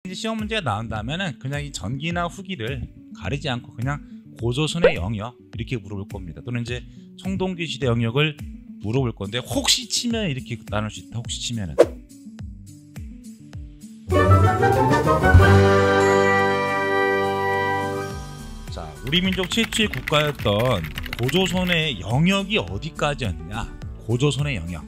시험 문제가 나온다면은 그냥 이 전기나 후기를 가리지 않고 그냥 고조선의 영역 이렇게 물어볼 겁니다. 또는 이제 청동기 시대 영역을 물어볼 건데 혹시 치면 이렇게 나눌 수 있다. 혹시 치면은. 자, 우리 민족 최초의 국가였던 고조선의 영역이 어디까지였냐? 고조선의 영역.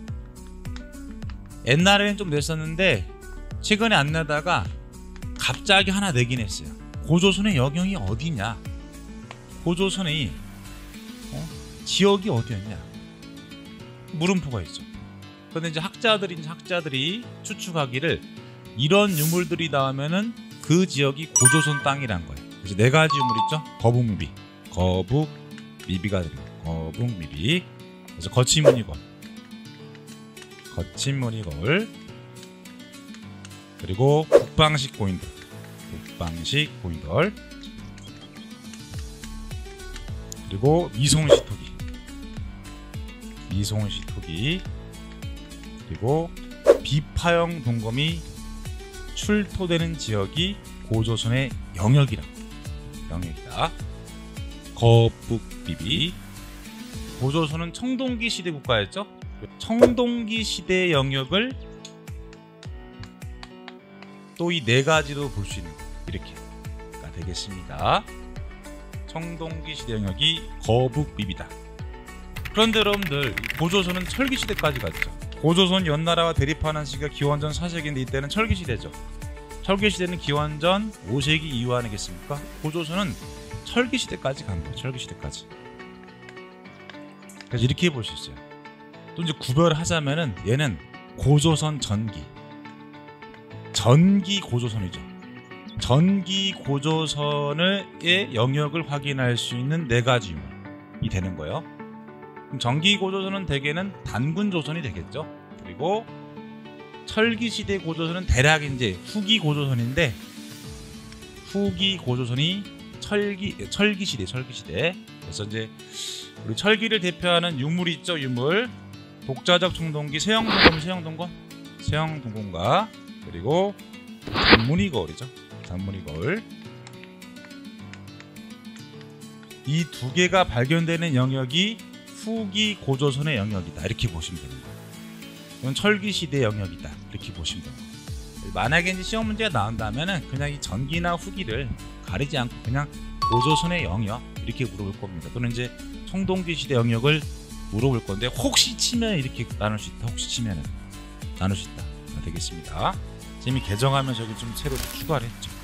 옛날에는 좀 냈었는데 최근에 안 내다가 갑자기 하나 내긴 했어요. 고조선의 영역이 어디냐? 고조선의 지역이 어디였냐? 물음표가 있죠. 그런데 이제 학자들이 추측하기를 이런 유물들이 나오면은 그 지역이 고조선 땅이란 거예요. 그래서 네 가지 유물 있죠. 거북미비가 됩니다. 거북미비. 그래서 거침무늬걸, 그리고 북방식 고인돌, 그리고 미송시토기, 그리고 비파형 동검이 출토되는 지역이 고조선의 영역이다. 거북비비. 고조선은 청동기 시대 국가였죠. 청동기 시대 영역을 또 이 네 가지로 볼 수 있는 이렇게가 되겠습니다. 청동기 시대 영역이 거북비비다. 그런데 여러분들 고조선은 철기 시대까지 갔죠. 고조선 연나라와 대립하는 시기가 기원전 4세기인데 이때는 철기 시대죠. 철기 시대는 기원전 5세기 이후 아니겠습니까? 고조선은 철기 시대까지 간 거예요. 철기 시대까지. 그래서 이렇게 볼 수 있어요. 또 이제 구별하자면은 얘는 고조선 전기 고조선이죠. 전기 고조선의 영역을 확인할 수 있는 네 가지 유물이 되는 거예요. 그럼 전기 고조선은 대개는 단군 조선이 되겠죠. 그리고 철기 시대 고조선은 대략 이제 후기 고조선인데 후기 고조선이 철기 시대. 그래서 이제 우리 철기를 대표하는 유물이 있죠. 유물. 독자적 청동기 세형동검과 그리고 단문이거울이죠. 단문이거울. 이 두 개가 발견되는 영역이 후기 고조선의 영역이다. 이렇게 보시면 되는 거예요. 이건 철기 시대 영역이다. 이렇게 보시면 됩니다. 만약에 이제 시험 문제가 나온다면은 그냥 이 전기나 후기를 가리지 않고 그냥 고조선의 영역 이렇게 물어볼 겁니다. 또는 이제 청동기 시대 영역을 물어볼 건데 혹시 치면 이렇게 나눌 수 있다. 혹시 치면은 나눌 수 있다. 되겠습니다. 재미 개정하면 저기 좀 새로 추가를 했죠.